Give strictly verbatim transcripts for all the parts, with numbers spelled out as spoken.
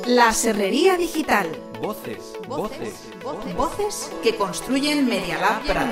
La Serrería Digital. Voces, voces, voces, voces que construyen Media Lab Prado.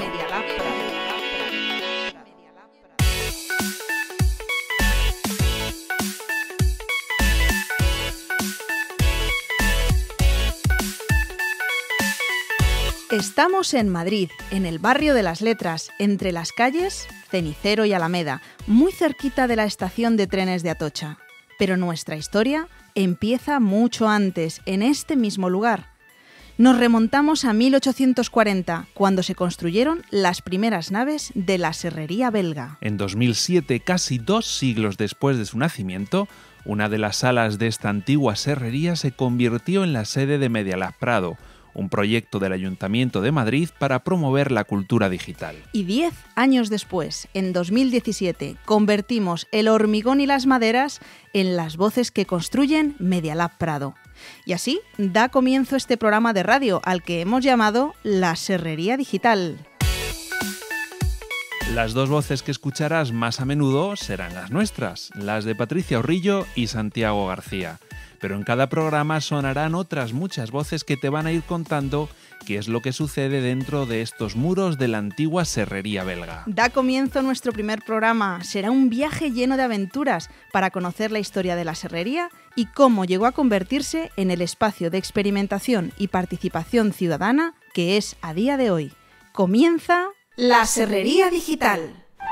Estamos en Madrid, en el barrio de las Letras, entre las calles Cenicero y Alameda, muy cerquita de la estación de trenes de Atocha. Pero nuestra historia empieza mucho antes, en este mismo lugar. Nos remontamos a mil ochocientos cuarenta, cuando se construyeron las primeras naves de la Serrería Belga. En dos mil siete, casi dos siglos después de su nacimiento, una de las salas de esta antigua serrería se convirtió en la sede de Media Lab Prado, un proyecto del Ayuntamiento de Madrid para promover la cultura digital. Y diez años después, en dos mil diecisiete, convertimos el hormigón y las maderas en las voces que construyen Media Lab Prado. Y así da comienzo este programa de radio al que hemos llamado La Serrería Digital. Las dos voces que escucharás más a menudo serán las nuestras, las de Patricia Orrillo y Santiago García. Pero en cada programa sonarán otras muchas voces que te van a ir contando qué es lo que sucede dentro de estos muros de la antigua serrería belga. Da comienzo nuestro primer programa. Será un viaje lleno de aventuras para conocer la historia de la serrería y cómo llegó a convertirse en el espacio de experimentación y participación ciudadana que es a día de hoy. Comienza La Serrería Digital.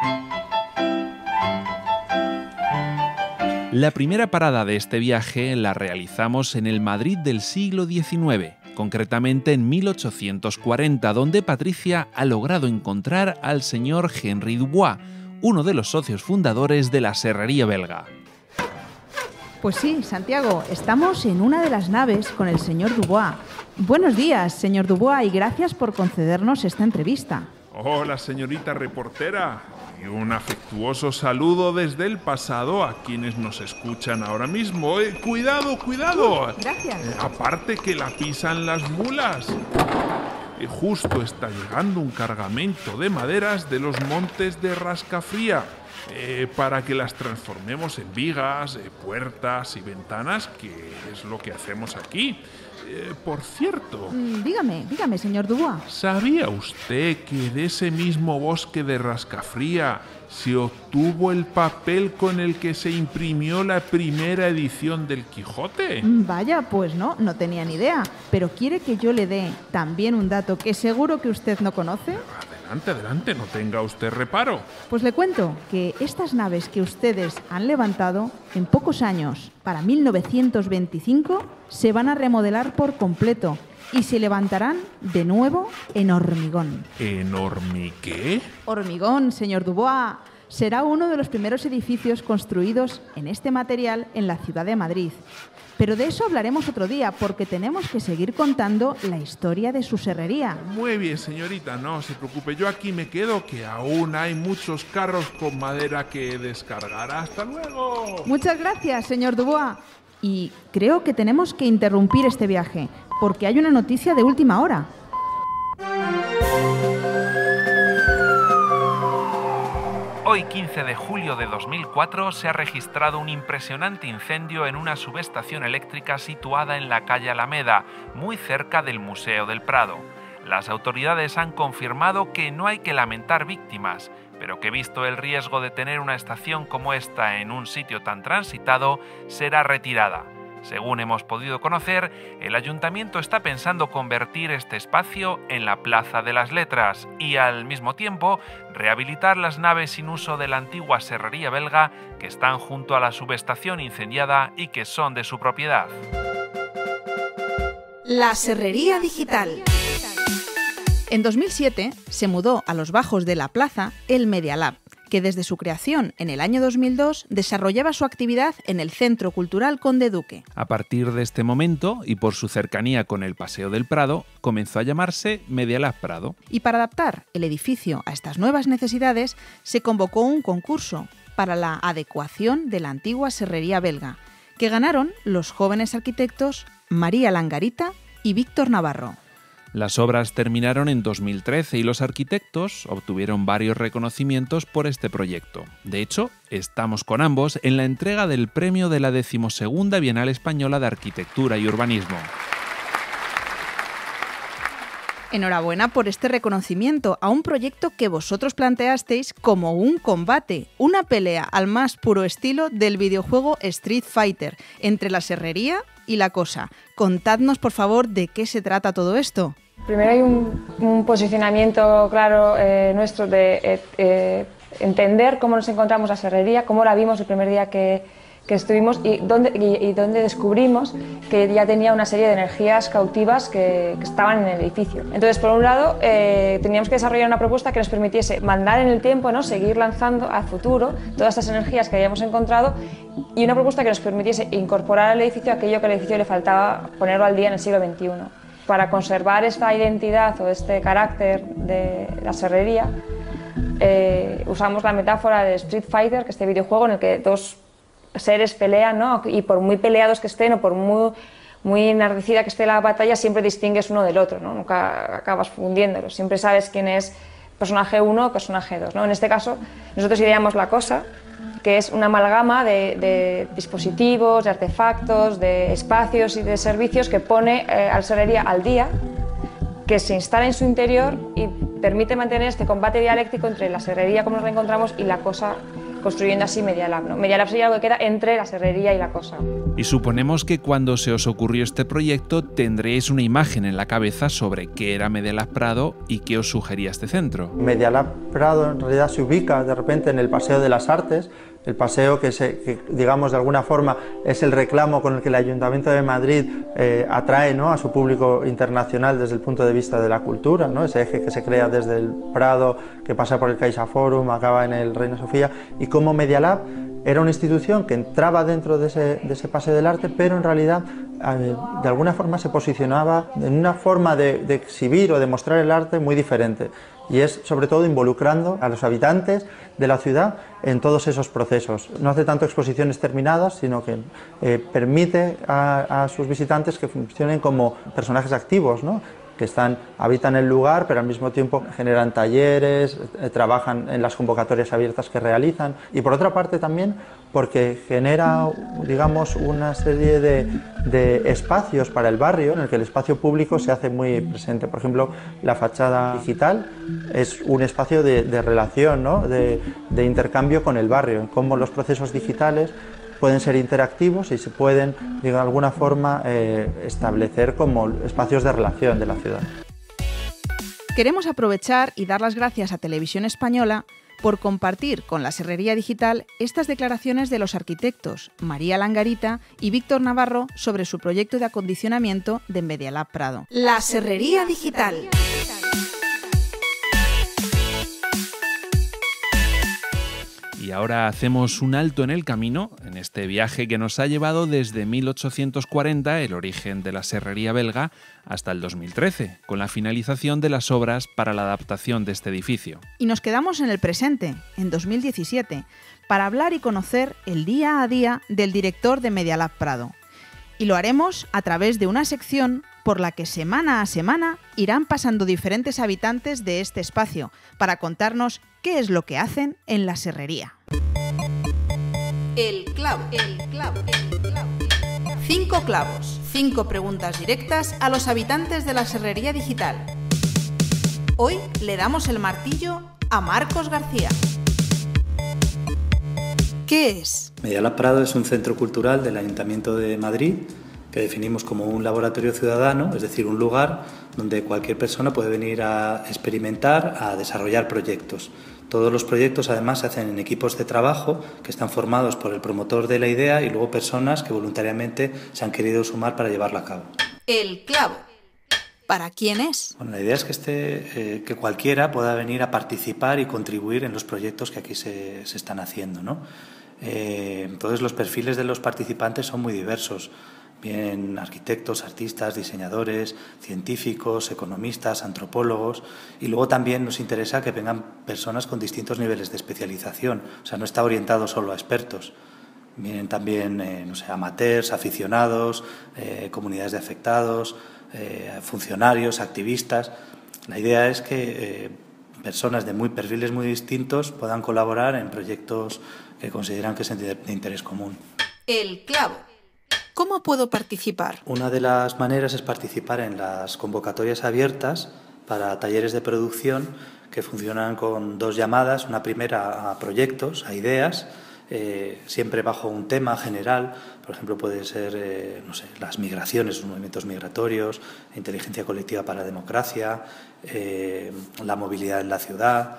La primera parada de este viaje la realizamos en el Madrid del siglo diecinueve, concretamente en mil ochocientos cuarenta, donde Patricia ha logrado encontrar al señor Henry Dubois, uno de los socios fundadores de la serrería belga. Pues sí, Santiago, estamos en una de las naves con el señor Dubois. Buenos días, señor Dubois, y gracias por concedernos esta entrevista. Hola, señorita reportera. Y un afectuoso saludo desde el pasado a quienes nos escuchan ahora mismo. Eh, ¡Cuidado, cuidado! Gracias. Eh, aparte que la pisan las mulas. Eh, justo está llegando un cargamento de maderas de los montes de Rascafría eh, para que las transformemos en vigas, eh, puertas y ventanas, que es lo que hacemos aquí. Eh, por cierto... Mm, dígame, dígame, señor Dubois. ¿Sabía usted que de ese mismo bosque de Rascafría se obtuvo el papel con el que se imprimió la primera edición del Quijote? Mm, vaya, pues no, no tenía ni idea. Pero ¿quiere que yo le dé también un dato que seguro que usted no conoce? Adelante, adelante, no tenga usted reparo. Pues le cuento que estas naves que ustedes han levantado, en pocos años, para mil novecientos veinticinco, se van a remodelar por completo y se levantarán de nuevo en hormigón. ¿En hormi qué? Hormigón, señor Dubois. Será uno de los primeros edificios construidos en este material en la ciudad de Madrid. Pero de eso hablaremos otro día, porque tenemos que seguir contando la historia de su serrería. Muy bien, señorita, no se preocupe. Yo aquí me quedo, que aún hay muchos carros con madera que descargar. ¡Hasta luego! Muchas gracias, señor Dubois. Y creo que tenemos que interrumpir este viaje, porque hay una noticia de última hora. Hoy, quince de julio de dos mil cuatro, se ha registrado un impresionante incendio en una subestación eléctrica situada en la calle Alameda, muy cerca del Museo del Prado. Las autoridades han confirmado que no hay que lamentar víctimas, pero que visto el riesgo de tener una estación como esta en un sitio tan transitado, será retirada. Según hemos podido conocer, el ayuntamiento está pensando convertir este espacio en la Plaza de las Letras y, al mismo tiempo, rehabilitar las naves sin uso de la antigua serrería belga que están junto a la subestación incendiada y que son de su propiedad. La Serrería Digital. En dos mil siete se mudó a los bajos de la plaza el Media Lab, que desde su creación en el año dos mil dos desarrollaba su actividad en el Centro Cultural Conde Duque. A partir de este momento, y por su cercanía con el Paseo del Prado, comenzó a llamarse Media Lab Prado. Y para adaptar el edificio a estas nuevas necesidades, se convocó un concurso para la adecuación de la antigua serrería belga, que ganaron los jóvenes arquitectos María Langarita y Víctor Navarro. Las obras terminaron en dos mil trece y los arquitectos obtuvieron varios reconocimientos por este proyecto. De hecho, estamos con ambos en la entrega del premio de la decimosegunda Bienal Española de Arquitectura y Urbanismo. Enhorabuena por este reconocimiento a un proyecto que vosotros planteasteis como un combate, una pelea al más puro estilo del videojuego Street Fighter entre la serrería y la cosa. Contadnos, por favor, de qué se trata todo esto. Primero hay un, un posicionamiento claro eh, nuestro de eh, eh, entender cómo nos encontramos la serrería, cómo la vimos el primer día que, que estuvimos y dónde, y, y dónde descubrimos que ya tenía una serie de energías cautivas que, que estaban en el edificio. Entonces, por un lado, eh, teníamos que desarrollar una propuesta que nos permitiese mandar en el tiempo, ¿no? Seguir lanzando al futuro todas estas energías que habíamos encontrado y una propuesta que nos permitiese incorporar al edificio aquello que al edificio le faltaba ponerlo al día en el siglo veintiuno. Para conservar esta identidad o este carácter de la serrería, eh, usamos la metáfora de Street Fighter, que es este videojuego en el que dos seres pelean, ¿no? Y por muy peleados que estén o por muy, muy enardecida que esté la batalla, siempre distingues uno del otro, ¿no? Nunca acabas fundiéndolos, siempre sabes quién es personaje uno o personaje dos, ¿no? En este caso, nosotros ideamos la cosa, que es una amalgama de, de dispositivos, de artefactos, de espacios y de servicios que pone eh, a la serrería al día, que se instala en su interior y permite mantener este combate dialéctico entre la serrería como nos la encontramos y la cosa, construyendo así Media Lab, ¿no? Media Lab sería algo que queda entre la serrería y la cosa. Y suponemos que cuando se os ocurrió este proyecto tendréis una imagen en la cabeza sobre qué era Media Lab Prado y qué os sugería este centro. Media Lab Prado en realidad se ubica de repente en el Paseo de las Artes, el paseo que, se, que digamos de alguna forma es el reclamo con el que el Ayuntamiento de Madrid eh, atrae, ¿no?, a su público internacional desde el punto de vista de la cultura, ¿no?, ese eje que se crea desde el Prado, que pasa por el CaixaForum, acaba en el Reina Sofía, y como Media Lab era una institución que entraba dentro de ese, de ese paseo del arte, pero en realidad eh, de alguna forma se posicionaba en una forma de, de exhibir o de mostrar el arte muy diferente, y es sobre todo involucrando a los habitantes de la ciudad en todos esos procesos. No hace tanto exposiciones terminadas, sino que eh, permite a, a sus visitantes que funcionen como personajes activos, ¿no?, que están, habitan el lugar, pero al mismo tiempo generan talleres, eh, trabajan en las convocatorias abiertas que realizan, y por otra parte también porque genera, digamos, una serie de, de espacios para el barrio en el que el espacio público se hace muy presente. Por ejemplo, la fachada digital es un espacio de, de relación, ¿no?, de, de intercambio con el barrio, en cómo los procesos digitales pueden ser interactivos y se pueden, de alguna forma, eh, establecer como espacios de relación de la ciudad. Queremos aprovechar y dar las gracias a Televisión Española por compartir con la Serrería Digital estas declaraciones de los arquitectos María Langarita y Víctor Navarro sobre su proyecto de acondicionamiento de Media Lab Prado. La Serrería Digital. Y ahora hacemos un alto en el camino, en este viaje que nos ha llevado desde mil ochocientos cuarenta, el origen de la serrería belga, hasta el dos mil trece, con la finalización de las obras para la adaptación de este edificio. Y nos quedamos en el presente, en dos mil diecisiete, para hablar y conocer el día a día del director de Media Lab Prado. Y lo haremos a través de una sección por la que semana a semana irán pasando diferentes habitantes de este espacio para contarnos qué es lo que hacen en la serrería. El clavo, el clavo, el clavo. Cinco clavos, cinco preguntas directas a los habitantes de la Serrería Digital. Hoy le damos el martillo a Marcos García. ¿Qué es? Media Lab Prado es un centro cultural del Ayuntamiento de Madrid que definimos como un laboratorio ciudadano, es decir, un lugar donde cualquier persona puede venir a experimentar, a desarrollar proyectos. Todos los proyectos además se hacen en equipos de trabajo que están formados por el promotor de la idea y luego personas que voluntariamente se han querido sumar para llevarla a cabo. El clavo. ¿Para quién es? Bueno, la idea es que, este, eh, que cualquiera pueda venir a participar y contribuir en los proyectos que aquí se, se están haciendo, ¿no? Eh, entonces los perfiles de los participantes son muy diversos. Bien arquitectos, artistas, diseñadores, científicos, economistas, antropólogos, y luego también nos interesa que vengan personas con distintos niveles de especialización, o sea, no está orientado solo a expertos. Vienen también, eh, no sé, amateurs, aficionados, eh, comunidades de afectados, eh, funcionarios, activistas. La idea es que eh, personas de muy perfiles muy distintos puedan colaborar en proyectos que consideran que es de interés común. El clavo. ¿Cómo puedo participar? Una de las maneras es participar en las convocatorias abiertas para talleres de producción que funcionan con dos llamadas. Una primera a proyectos, a ideas, eh, siempre bajo un tema general. Por ejemplo, puede ser eh, no sé, las migraciones, los movimientos migratorios, inteligencia colectiva para la democracia, eh, la movilidad en la ciudad.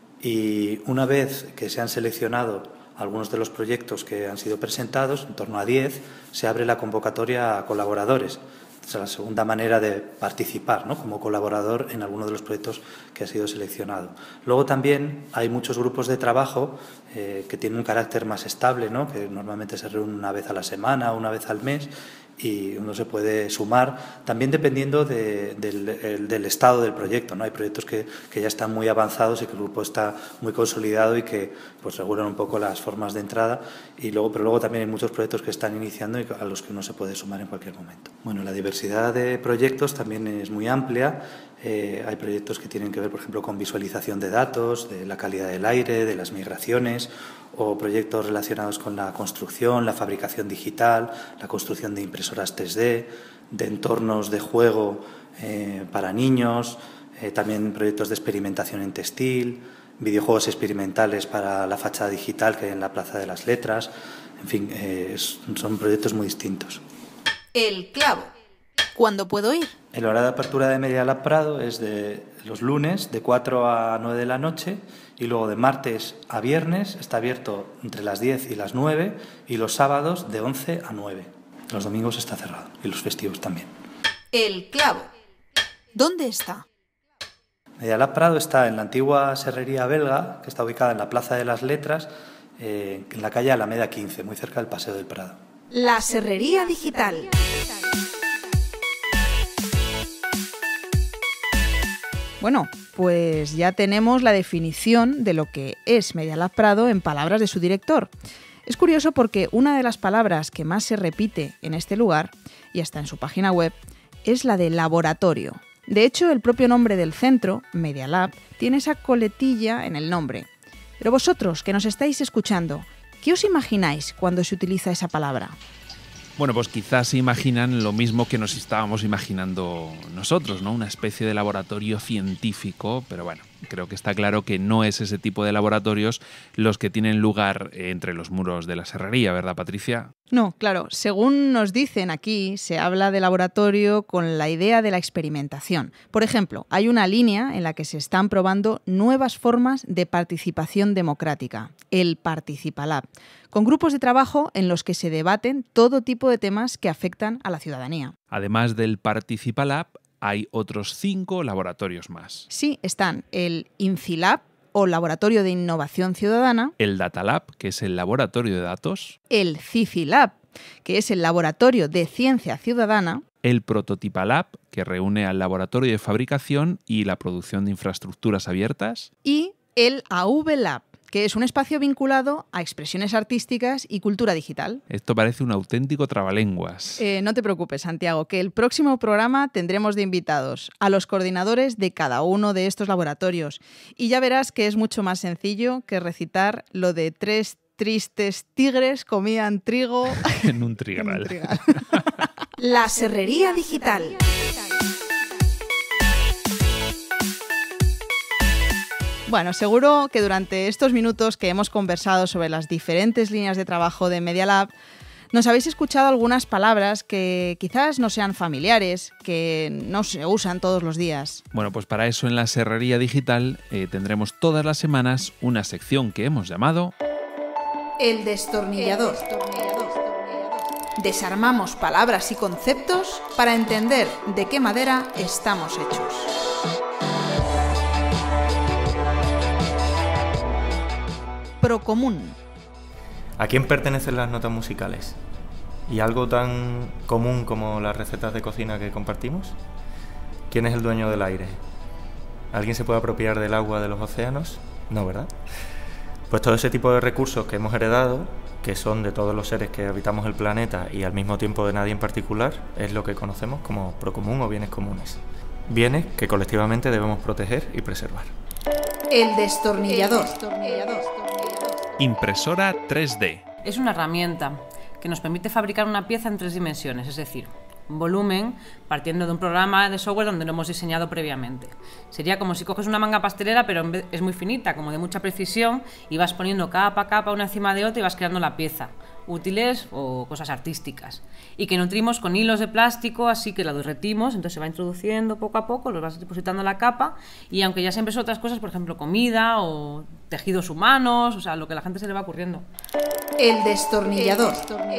Y una vez que se han seleccionado algunos de los proyectos que han sido presentados, en torno a diez, se abre la convocatoria a colaboradores. Es la segunda manera de participar, ¿no?, como colaborador en alguno de los proyectos que ha sido seleccionado. Luego también hay muchos grupos de trabajo eh, que tienen un carácter más estable, ¿no?, que normalmente se reúnen una vez a la semana, una vez al mes, y uno se puede sumar, también dependiendo de, del, el, del estado del proyecto, ¿no? Hay proyectos que, que ya están muy avanzados y que el grupo está muy consolidado y que pues regulan un poco las formas de entrada, y luego, pero luego también hay muchos proyectos que están iniciando y a los que uno se puede sumar en cualquier momento. Bueno, la diversidad de proyectos también es muy amplia. Eh, hay proyectos que tienen que ver, por ejemplo, con visualización de datos, de la calidad del aire, de las migraciones, o proyectos relacionados con la construcción, la fabricación digital, la construcción de impresoras tres D, de entornos de juego eh, para niños, eh, también proyectos de experimentación en textil, videojuegos experimentales para la fachada digital que hay en la Plaza de las Letras. En fin, eh, son proyectos muy distintos. El clavo. ¿Cuándo puedo ir? El horario de apertura de Media Lab Prado es de los lunes de cuatro a nueve de la noche, y luego de martes a viernes está abierto entre las diez y las nueve, y los sábados de once a nueve. Los domingos está cerrado y los festivos también. El clavo. ¿Dónde está? Media Lab Prado está en la antigua serrería belga, que está ubicada en la Plaza de las Letras, eh, en la calle Alameda quince, muy cerca del Paseo del Prado. La serrería digital. Bueno, pues ya tenemos la definición de lo que es Media Lab Prado en palabras de su director. Es curioso porque una de las palabras que más se repite en este lugar, y hasta en su página web, es la de laboratorio. De hecho, el propio nombre del centro, Media Lab, tiene esa coletilla en el nombre. Pero vosotros, que nos estáis escuchando, ¿qué os imagináis cuando se utiliza esa palabra? Bueno, pues quizás se imaginan lo mismo que nos estábamos imaginando nosotros, ¿no? Una especie de laboratorio científico, pero bueno, creo que está claro que no es ese tipo de laboratorios los que tienen lugar entre los muros de la serrería, ¿verdad, Patricia? No, claro, según nos dicen aquí, se habla de laboratorio con la idea de la experimentación. Por ejemplo, hay una línea en la que se están probando nuevas formas de participación democrática, el Participalab, con grupos de trabajo en los que se debaten todo tipo de temas que afectan a la ciudadanía. Además del Participalab, hay otros cinco laboratorios más. Sí, están el INCILab, o Laboratorio de Innovación Ciudadana, el Datalab, que es el laboratorio de datos, el CICILab, que es el Laboratorio de Ciencia Ciudadana, el Prototipalab, que reúne al laboratorio de fabricación y la producción de infraestructuras abiertas, y el AVLab, que es un espacio vinculado a expresiones artísticas y cultura digital. Esto parece un auténtico trabalenguas. Eh, no te preocupes, Santiago, que el próximo programa tendremos de invitados a los coordinadores de cada uno de estos laboratorios. Y ya verás que es mucho más sencillo que recitar lo de tres tristes tigres comían trigo en un trigal. en un trigal. La serrería digital. Bueno, seguro que durante estos minutos que hemos conversado sobre las diferentes líneas de trabajo de Media Lab, nos habéis escuchado algunas palabras que quizás no sean familiares, que no se usan todos los días. Bueno, pues para eso en la serrería digital eh, tendremos todas las semanas una sección que hemos llamado El destornillador. Desarmamos palabras y conceptos para entender de qué madera estamos hechos. Procomún. ¿A quién pertenecen las notas musicales? ¿Y algo tan común como las recetas de cocina que compartimos? ¿Quién es el dueño del aire? ¿Alguien se puede apropiar del agua de los océanos? No, ¿verdad? Pues todo ese tipo de recursos que hemos heredado, que son de todos los seres que habitamos el planeta y al mismo tiempo de nadie en particular, es lo que conocemos como procomún o bienes comunes. Bienes que colectivamente debemos proteger y preservar. El destornillador. Impresora tres D. Es una herramienta que nos permite fabricar una pieza en tres dimensiones, es decir, un volumen partiendo de un programa de software donde lo hemos diseñado previamente. Sería como si coges una manga pastelera, pero en vez, es muy finita, como de mucha precisión, y vas poniendo capa a capa una encima de otra y vas creando la pieza, útiles o cosas artísticas. Y que nutrimos con hilos de plástico, así que la derretimos, entonces se va introduciendo poco a poco, los vas depositando en la capa, y aunque ya siempre son otras cosas, por ejemplo, comida o tejidos humanos, o sea, lo que a la gente se le va ocurriendo. El destornillador.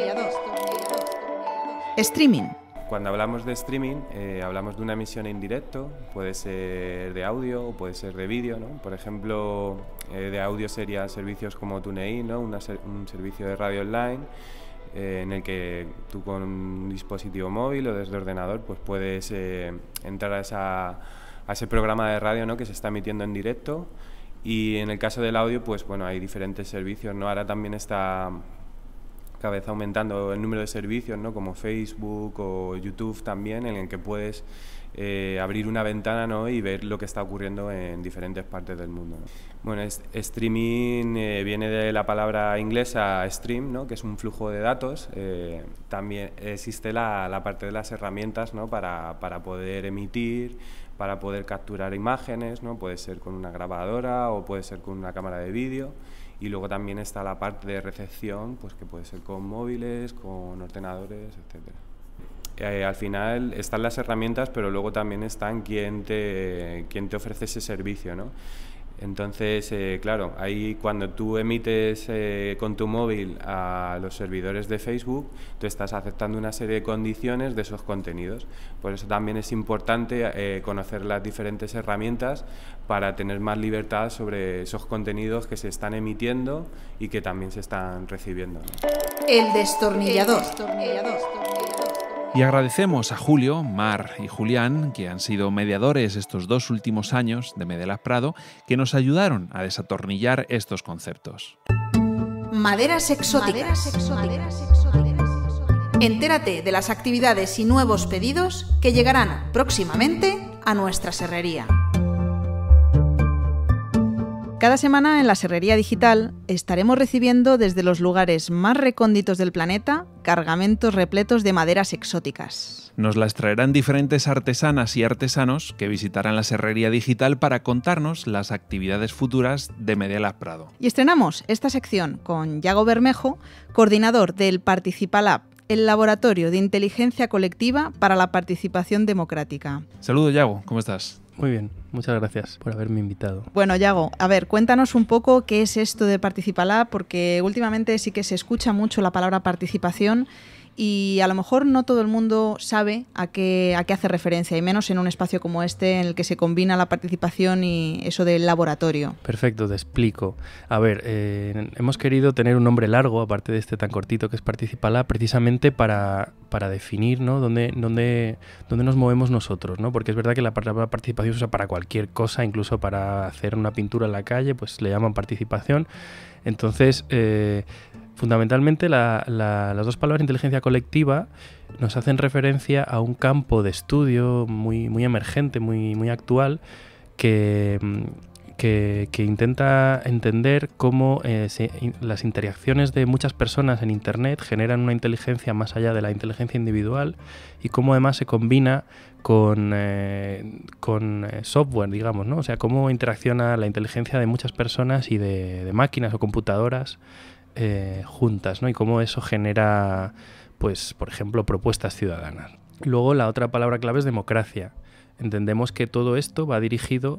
Streaming. Cuando hablamos de streaming, eh, hablamos de una emisión en directo, puede ser de audio o puede ser de vídeo, ¿no? Por ejemplo, eh, de audio serían servicios como TuneIn, ¿no? Una ser, un servicio de radio online eh, en el que tú con un dispositivo móvil o desde ordenador pues puedes eh, entrar a, esa, a ese programa de radio, ¿no? Que se está emitiendo en directo. Y en el caso del audio, pues bueno, hay diferentes servicios, ¿no? Ahora también está cada vez aumentando el número de servicios, ¿no? Como Facebook o YouTube también, en el que puedes eh, abrir una ventana, ¿no? Y ver lo que está ocurriendo en diferentes partes del mundo, ¿no? Bueno, es, streaming eh, viene de la palabra inglesa stream, ¿no? Que es un flujo de datos. Eh, también existe la, la parte de las herramientas, ¿no? para, para poder emitir, para poder capturar imágenes, ¿no? Puede ser con una grabadora o puede ser con una cámara de vídeo. Y luego también está la parte de recepción, pues que puede ser con móviles, con ordenadores, etcétera. Eh, al final están las herramientas, pero luego también están quien te, quien te ofrece ese servicio, ¿no? Entonces, eh, claro, ahí cuando tú emites eh, con tu móvil a los servidores de Facebook, tú estás aceptando una serie de condiciones de esos contenidos. Por eso también es importante eh, conocer las diferentes herramientas para tener más libertad sobre esos contenidos que se están emitiendo y que también se están recibiendo, ¿no? El destornillador. Y agradecemos a Julio, Mar y Julián, que han sido mediadores estos dos últimos años de Medelas Prado, que nos ayudaron a desatornillar estos conceptos. Maderas exóticas. Entérate de las actividades y nuevos pedidos que llegarán próximamente a nuestra serrería. Cada semana en la Serrería Digital estaremos recibiendo desde los lugares más recónditos del planeta cargamentos repletos de maderas exóticas. Nos las traerán diferentes artesanas y artesanos que visitarán la Serrería Digital para contarnos las actividades futuras de Medelas Prado. Y estrenamos esta sección con Yago Bermejo, coordinador del Participalab, el Laboratorio de Inteligencia Colectiva para la Participación Democrática. Saludos, Yago, ¿cómo estás? Muy bien, muchas gracias por haberme invitado. Bueno, Yago, a ver, cuéntanos un poco qué es esto de Participalab, porque últimamente sí que se escucha mucho la palabra participación y a lo mejor no todo el mundo sabe a qué, a qué hace referencia, y menos en un espacio como este en el que se combina la participación y eso del laboratorio. Perfecto, te explico. A ver, eh, hemos querido tener un nombre largo, aparte de este tan cortito que es Participalab, precisamente para, para definir, ¿no? dónde, dónde, dónde nos movemos nosotros, ¿no? Porque es verdad que la palabra participación se usa para cualquier cosa, incluso para hacer una pintura en la calle, pues le llaman participación. Entonces, eh, fundamentalmente la, la, las dos palabras inteligencia colectiva nos hacen referencia a un campo de estudio muy, muy emergente, muy, muy actual, que, que, que intenta entender cómo eh, se, las interacciones de muchas personas en Internet generan una inteligencia más allá de la inteligencia individual y cómo además se combina con, eh, con eh, software, digamos, ¿no? O sea, cómo interacciona la inteligencia de muchas personas y de, de máquinas o computadoras Eh, juntas, ¿no? Y cómo eso genera, pues, por ejemplo, propuestas ciudadanas. Luego la otra palabra clave es democracia. Entendemos que todo esto va dirigido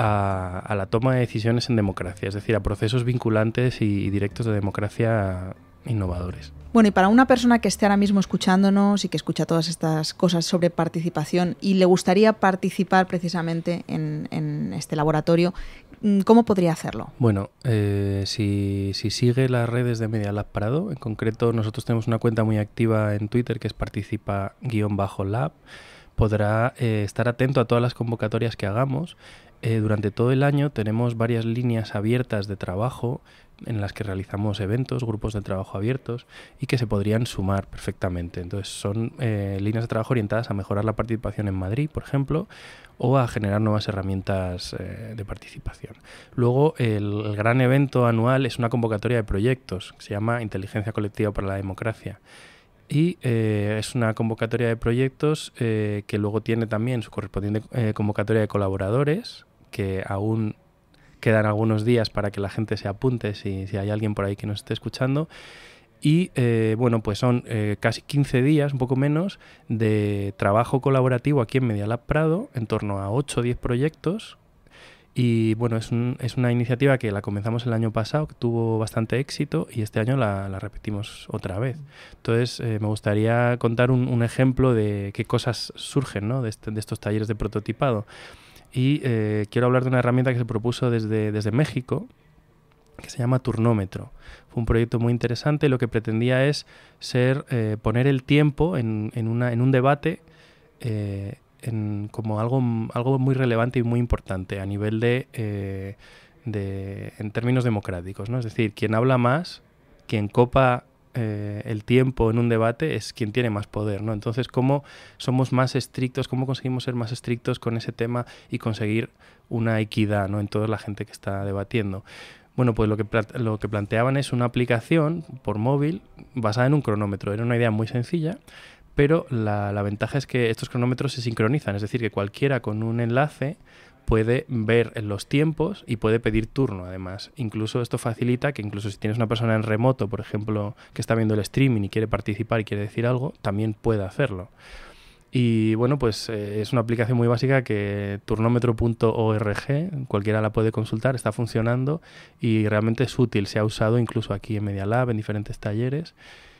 a, a la toma de decisiones en democracia, es decir, a procesos vinculantes y, y directos de democracia innovadores. Bueno, y para una persona que esté ahora mismo escuchándonos y que escucha todas estas cosas sobre participación y le gustaría participar precisamente en, en este laboratorio, ¿cómo podría hacerlo? Bueno, eh, si, si sigue las redes de Medelas Prado, en concreto nosotros tenemos una cuenta muy activa en Twitter que es participa-lab, podrá eh, estar atento a todas las convocatorias que hagamos eh, durante todo el año tenemos varias líneas abiertas de trabajo en las que realizamos eventos, grupos de trabajo abiertos y que se podrían sumar perfectamente. Entonces son eh, líneas de trabajo orientadas a mejorar la participación en Madrid, por ejemplo, o a generar nuevas herramientas eh, de participación. Luego el, el gran evento anual es una convocatoria de proyectos que se llama Inteligencia Colectiva para la Democracia. Y eh, es una convocatoria de proyectos eh, que luego tiene también su correspondiente eh, convocatoria de colaboradores, que aún quedan algunos días para que la gente se apunte si, si hay alguien por ahí que nos esté escuchando. Y eh, bueno, pues son eh, casi quince días, un poco menos, de trabajo colaborativo aquí en Media Lab Prado, en torno a ocho o diez proyectos. Y bueno, es, un, es una iniciativa que la comenzamos el año pasado, que tuvo bastante éxito, y este año la, la repetimos otra vez. Entonces eh, me gustaría contar un, un ejemplo de qué cosas surgen, ¿no?, de, este, de estos talleres de prototipado. Y eh, quiero hablar de una herramienta que se propuso desde, desde México, que se llama Turnómetro. Fue un proyecto muy interesante y lo que pretendía es ser eh, poner el tiempo en, en, una, en un debate eh, en, como algo, algo muy relevante y muy importante a nivel de, eh, de en términos democráticos, ¿no? Es decir, quien habla más, quien copa Eh, el tiempo en un debate es quien tiene más poder, ¿no? Entonces, ¿cómo somos más estrictos? ¿Cómo conseguimos ser más estrictos con ese tema y conseguir una equidad, ¿no?, en toda la gente que está debatiendo? Bueno, pues lo que, lo que planteaban es una aplicación por móvil basada en un cronómetro. Era una idea muy sencilla, pero la, la ventaja es que estos cronómetros se sincronizan, es decir, que cualquiera con un enlace puede ver los tiempos y puede pedir turno, además. Incluso esto facilita que incluso si tienes una persona en remoto, por ejemplo, que está viendo el streaming y quiere participar y quiere decir algo, también puede hacerlo. Y bueno, pues eh, es una aplicación muy básica que turnómetro punto org, cualquiera la puede consultar, está funcionando y realmente es útil. Se ha usado incluso aquí en Media Lab, en diferentes talleres.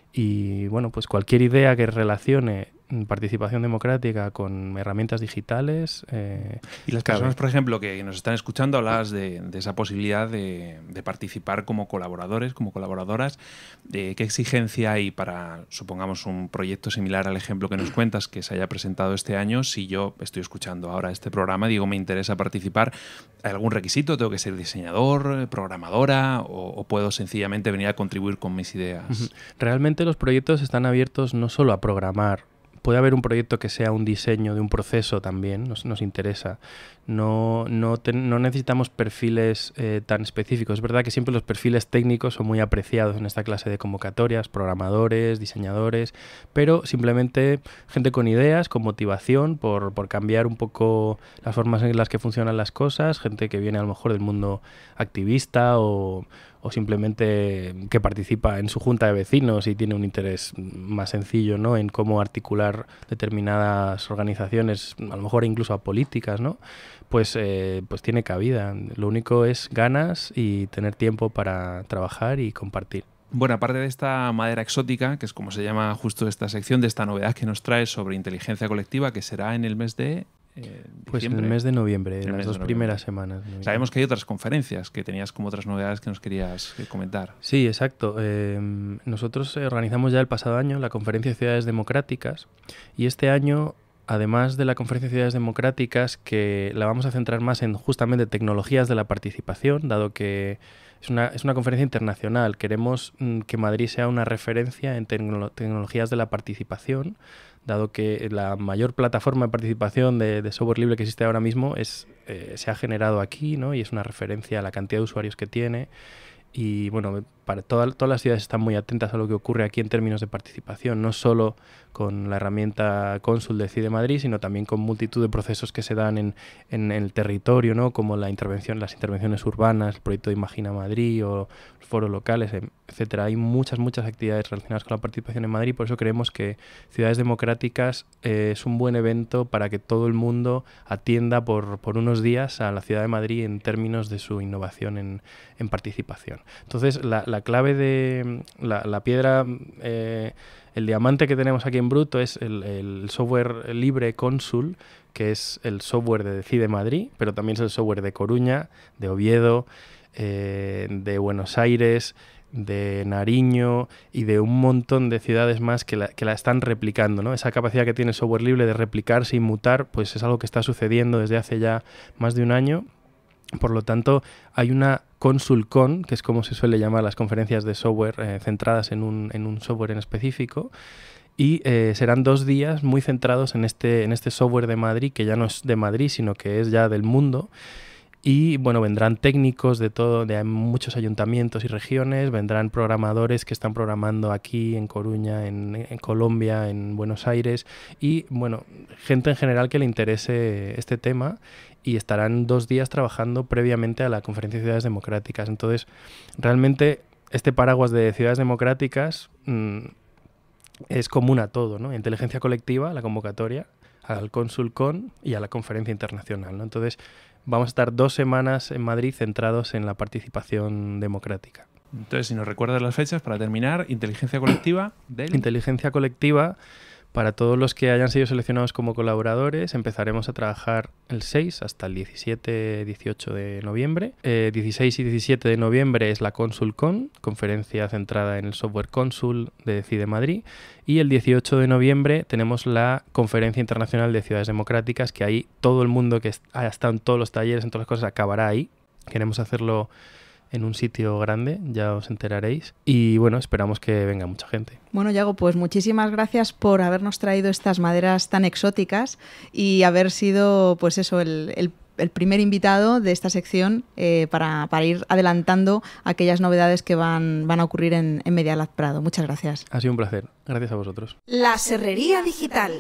Y bueno, pues cualquier idea que relacione participación democrática con herramientas digitales. Eh, y las cabe. Personas, por ejemplo, que nos están escuchando, hablabas de, de esa posibilidad de, de participar como colaboradores, como colaboradoras. Eh, ¿Qué exigencia hay para, supongamos, un proyecto similar al ejemplo que nos cuentas, que se haya presentado este año? Si yo estoy escuchando ahora este programa, digo, me interesa participar, ¿hay algún requisito? ¿Tengo que ser diseñador, programadora o, o puedo sencillamente venir a contribuir con mis ideas? Realmente los proyectos están abiertos no solo a programar. Puede haber un proyecto que sea un diseño de un proceso también, nos, nos interesa. No, no, te, no necesitamos perfiles eh, tan específicos. Es verdad que siempre los perfiles técnicos son muy apreciados en esta clase de convocatorias, programadores, diseñadores, pero simplemente gente con ideas, con motivación por, por cambiar un poco las formas en las que funcionan las cosas, gente que viene a lo mejor del mundo activista o... o simplemente que participa en su junta de vecinos y tiene un interés más sencillo, ¿no?, en cómo articular determinadas organizaciones, a lo mejor incluso a políticas, ¿no?, pues, eh, pues tiene cabida. Lo único es ganas y tener tiempo para trabajar y compartir. Bueno, aparte de esta madera exótica, que es como se llama justo esta sección, de esta novedad que nos trae sobre inteligencia colectiva, que será en el mes de... Eh, pues en el mes de noviembre, en las dos primeras semanas. Sabemos que hay otras conferencias, que tenías como otras novedades que nos querías comentar. Sí, exacto. Eh, nosotros organizamos ya el pasado año la Conferencia de Ciudades Democráticas y este año, además de la Conferencia de Ciudades Democráticas, que la vamos a centrar más en justamente tecnologías de la participación, dado que es una, es una conferencia internacional. Queremos mm, que Madrid sea una referencia en tecno- tecnologías de la participación, dado que la mayor plataforma de participación de, de software libre que existe ahora mismo es, eh, se ha generado aquí, ¿no?, y es una referencia a la cantidad de usuarios que tiene. Y bueno, para toda, todas las ciudades están muy atentas a lo que ocurre aquí en términos de participación, no solo con la herramienta Cónsul de CIDE Madrid, sino también con multitud de procesos que se dan en, en el territorio, ¿no?, como la intervención, las intervenciones urbanas, el proyecto de Imagina Madrid o foros locales, etcétera. Hay muchas, muchas actividades relacionadas con la participación en Madrid, por eso creemos que Ciudades Democráticas eh, es un buen evento para que todo el mundo atienda por, por unos días a la ciudad de Madrid en términos de su innovación en, en participación. Entonces, la, la clave de la, la piedra, eh, el diamante que tenemos aquí en bruto es el, el software libre Cónsul, que es el software de CIDE Madrid, pero también es el software de Coruña, de Oviedo, eh, de Buenos Aires, de Nariño y de un montón de ciudades más que la, que la están replicando, ¿no? Esa capacidad que tiene el software libre de replicarse y mutar, pues es algo que está sucediendo desde hace ya más de un año. Por lo tanto, hay una ConsulCon, que es como se suele llamar las conferencias de software eh, centradas en un, en un software en específico, y eh, serán dos días muy centrados en este, en este software de Madrid, que ya no es de Madrid, sino que es ya del mundo. Y bueno, vendrán técnicos de todo, de muchos ayuntamientos y regiones, vendrán programadores que están programando aquí en Coruña, en, en Colombia, en Buenos Aires, y bueno, gente en general que le interese este tema, y estarán dos días trabajando previamente a la Conferencia de Ciudades Democráticas. Entonces, realmente este paraguas de ciudades democráticas mmm, es común a todo, ¿no? Inteligencia colectiva, la convocatoria, al ConsulCon y a la conferencia internacional, ¿no? Entonces, vamos a estar dos semanas en Madrid centrados en la participación democrática. Entonces, si nos recuerdas las fechas, para terminar, inteligencia colectiva del... Inteligencia colectiva, para todos los que hayan sido seleccionados como colaboradores, empezaremos a trabajar el seis hasta el diecisiete dieciocho de noviembre. Eh, dieciséis y diecisiete de noviembre es la ConsulCon, conferencia centrada en el software Consul de CIDE Madrid. Y el dieciocho de noviembre tenemos la Conferencia Internacional de Ciudades Democráticas, que ahí todo el mundo que ha estado en todos los talleres, en todas las cosas, acabará ahí. Queremos hacerlo en un sitio grande, ya os enteraréis. Y bueno, esperamos que venga mucha gente. Bueno, Yago, pues muchísimas gracias por habernos traído estas maderas tan exóticas y haber sido, pues eso, el, el, el primer invitado de esta sección eh, para, para ir adelantando aquellas novedades que van, van a ocurrir en, en Media Lab Prado. Muchas gracias. Ha sido un placer. Gracias a vosotros. La Serrería Digital.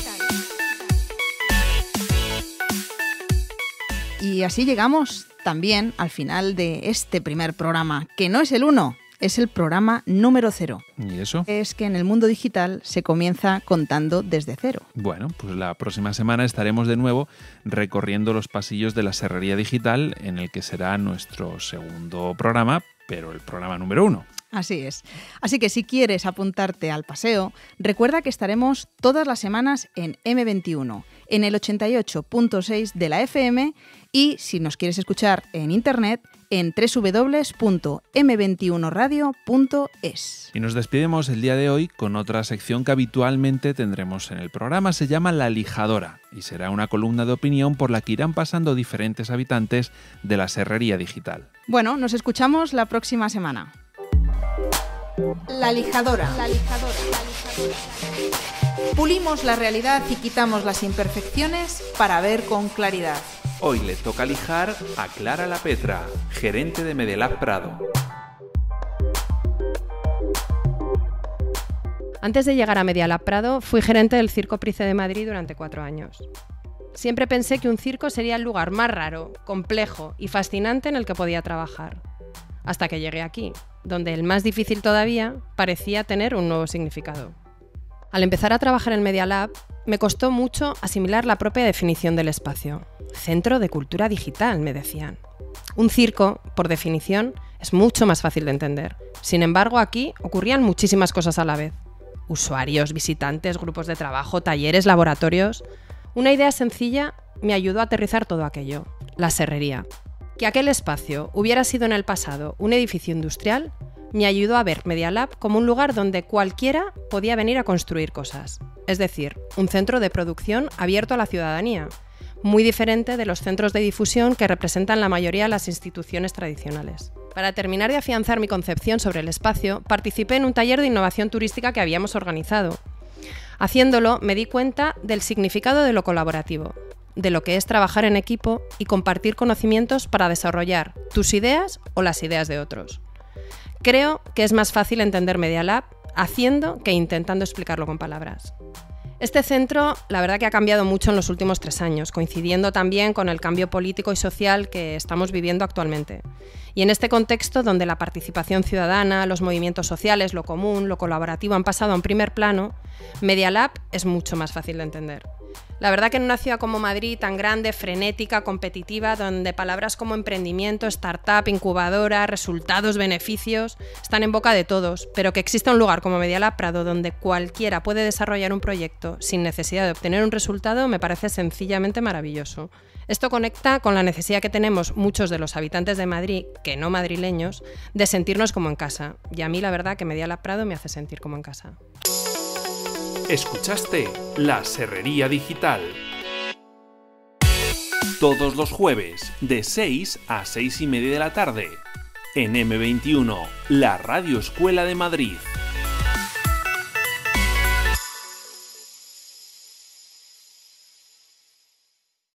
Y así llegamos también al final de este primer programa, que no es el uno, es el programa número cero. ¿Y eso? Es que en el mundo digital se comienza contando desde cero. Bueno, pues la próxima semana estaremos de nuevo recorriendo los pasillos de la Serrería Digital, en el que será nuestro segundo programa, pero el programa número uno. Así es. Así que si quieres apuntarte al paseo, recuerda que estaremos todas las semanas en eme veintiuno, en el ochenta y ocho punto seis de la efe eme, y si nos quieres escuchar en internet, en doble u doble u doble u punto eme veintiuno radio punto es. Y nos despedimos el día de hoy con otra sección que habitualmente tendremos en el programa. Se llama La Lijadora y será una columna de opinión por la que irán pasando diferentes habitantes de la Serrería Digital. Bueno, nos escuchamos la próxima semana. La lijadora. La lijadora. La lijadora. Pulimos la realidad y quitamos las imperfecciones para ver con claridad. Hoy le toca lijar a Clara La Petra, gerente de Media Lab Prado. Antes de llegar a Media Lab Prado, fui gerente del Circo Price de Madrid durante cuatro años. Siempre pensé que un circo sería el lugar más raro, complejo y fascinante en el que podía trabajar. Hasta que llegué aquí, donde el más difícil todavía parecía tener un nuevo significado. Al empezar a trabajar en Media Lab, me costó mucho asimilar la propia definición del espacio. Centro de cultura digital, me decían. Un circo, por definición, es mucho más fácil de entender. Sin embargo, aquí ocurrían muchísimas cosas a la vez. Usuarios, visitantes, grupos de trabajo, talleres, laboratorios. Una idea sencilla me ayudó a aterrizar todo aquello: la serrería. Que aquel espacio hubiera sido en el pasado un edificio industrial me ayudó a ver Media Lab como un lugar donde cualquiera podía venir a construir cosas. Es decir, un centro de producción abierto a la ciudadanía, muy diferente de los centros de difusión que representan la mayoría de las instituciones tradicionales. Para terminar de afianzar mi concepción sobre el espacio, participé en un taller de innovación turística que habíamos organizado. Haciéndolo, me di cuenta del significado de lo colaborativo, de lo que es trabajar en equipo y compartir conocimientos para desarrollar tus ideas o las ideas de otros. Creo que es más fácil entender Media Lab haciendo que intentando explicarlo con palabras. Este centro, la verdad que ha cambiado mucho en los últimos tres años, coincidiendo también con el cambio político y social que estamos viviendo actualmente. Y en este contexto, donde la participación ciudadana, los movimientos sociales, lo común, lo colaborativo han pasado a un primer plano, Media Lab es mucho más fácil de entender. La verdad que en una ciudad como Madrid, tan grande, frenética, competitiva, donde palabras como emprendimiento, startup, incubadora, resultados, beneficios, están en boca de todos, pero que exista un lugar como Media Lab Prado donde cualquiera puede desarrollar un proyecto sin necesidad de obtener un resultado me parece sencillamente maravilloso. Esto conecta con la necesidad que tenemos muchos de los habitantes de Madrid, que no madrileños, de sentirnos como en casa. Y a mí la verdad que Media Lab Prado me hace sentir como en casa. Escuchaste La Serrería Digital. Todos los jueves, de seis a seis y media de la tarde, en eme veintiuno, la Radio Escuela de Madrid.